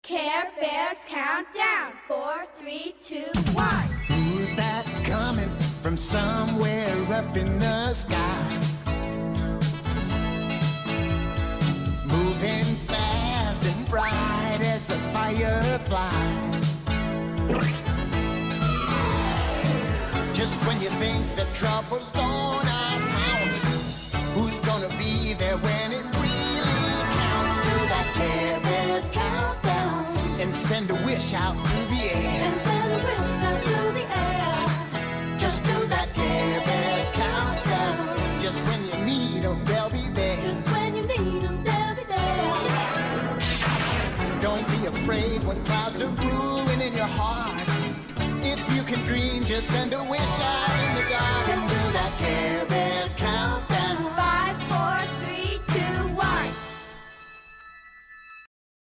Care Bears countdown. 4, 3, 2, 1. Who's that coming from somewhere up in the sky? Moving fast and bright as a firefly. Just when you think that trouble's gonna pounce, who's gonna be there when it really counts? Do that Care Bears countdown and send a wish out through the air. And send a wish out through the air. Just do that Care Bears countdown. Just when you need them, they'll be there. Just when you need them, they'll be there. Don't be afraid when clouds are brewing in your heart. If you can dream, just send a wish out in the dark and do that Care Bears countdown.